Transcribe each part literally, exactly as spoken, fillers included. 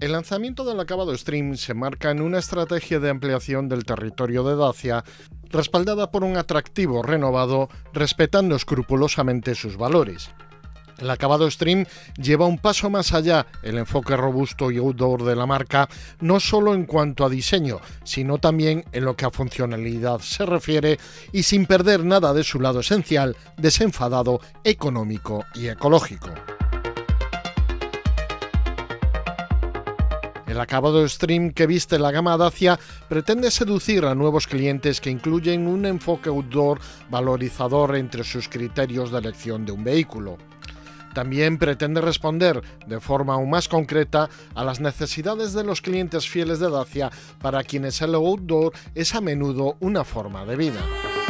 El lanzamiento del acabado Stream se marca en una estrategia de ampliación del territorio de Dacia, respaldada por un atractivo renovado, respetando escrupulosamente sus valores. El acabado Stream lleva un paso más allá el enfoque robusto y outdoor de la marca, no solo en cuanto a diseño, sino también en lo que a funcionalidad se refiere y sin perder nada de su lado esencial, desenfadado, económico y ecológico. El acabado Stream que viste la gama Dacia pretende seducir a nuevos clientes que incluyen un enfoque outdoor valorizador entre sus criterios de elección de un vehículo. También pretende responder de forma aún más concreta a las necesidades de los clientes fieles de Dacia, para quienes el outdoor es a menudo una forma de vida.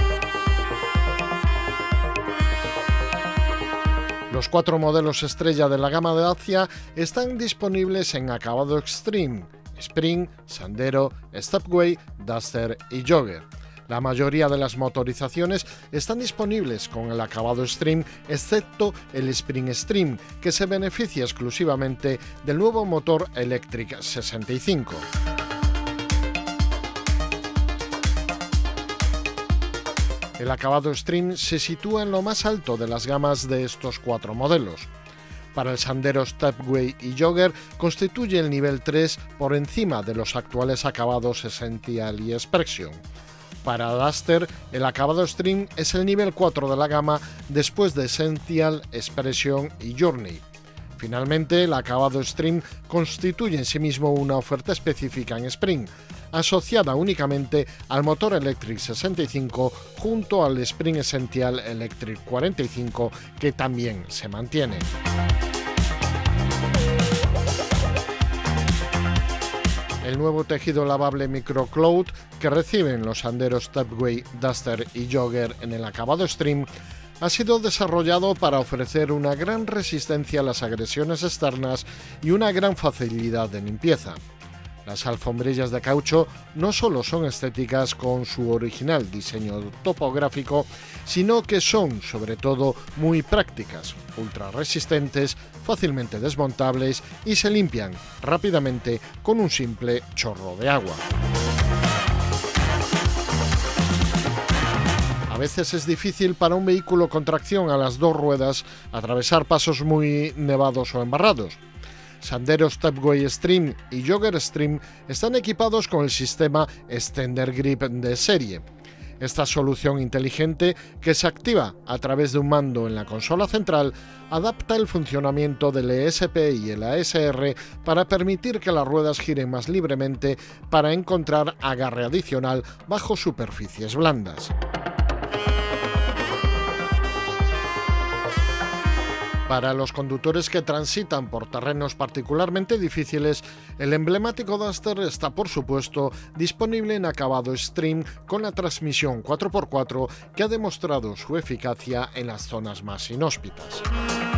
Los cuatro modelos estrella de la gama de Dacia están disponibles en acabado Extreme: Spring, Sandero, Stepway, Duster y Jogger. La mayoría de las motorizaciones están disponibles con el acabado Extreme, excepto el Spring Extreme, que se beneficia exclusivamente del nuevo motor Electric sesenta y cinco. El acabado Extreme se sitúa en lo más alto de las gamas de estos cuatro modelos. Para el Sandero, Stepway y Jogger constituye el nivel tres por encima de los actuales acabados Essential y Expression. Para Duster, el acabado Extreme es el nivel cuatro de la gama después de Essential, Expression y Journey. Finalmente, el acabado Extreme constituye en sí mismo una oferta específica en Spring, asociada únicamente al motor Electric sesenta y cinco junto al Spring Essential Electric cuarenta y cinco, que también se mantiene. El nuevo tejido lavable Microcloud que reciben los Sanderos Stepway, Duster y Jogger en el acabado Extreme ha sido desarrollado para ofrecer una gran resistencia a las agresiones externas y una gran facilidad de limpieza. Las alfombrillas de caucho no solo son estéticas con su original diseño topográfico, sino que son, sobre todo, muy prácticas, ultra resistentes, fácilmente desmontables y se limpian rápidamente con un simple chorro de agua. A veces es difícil para un vehículo con tracción a las dos ruedas atravesar pasos muy nevados o embarrados. Sandero Stepway Extreme y Jogger Extreme están equipados con el sistema Extender Grip de serie. Esta solución inteligente, que se activa a través de un mando en la consola central, adapta el funcionamiento del E S P y el A S R para permitir que las ruedas giren más libremente para encontrar agarre adicional bajo superficies blandas. Para los conductores que transitan por terrenos particularmente difíciles, el emblemático Duster está, por supuesto, disponible en acabado Extreme con la transmisión cuatro por cuatro que ha demostrado su eficacia en las zonas más inhóspitas.